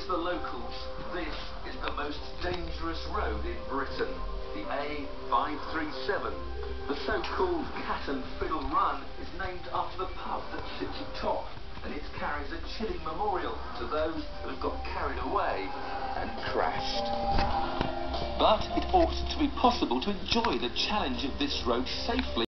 to the locals, this is the most dangerous road in Britain, the A537. The so-called Cat and Fiddle Run is named after the pub that sits atop, and it carries a chilling memorial to those that have got carried away and crashed. But it ought to be possible to enjoy the challenge of this road safely.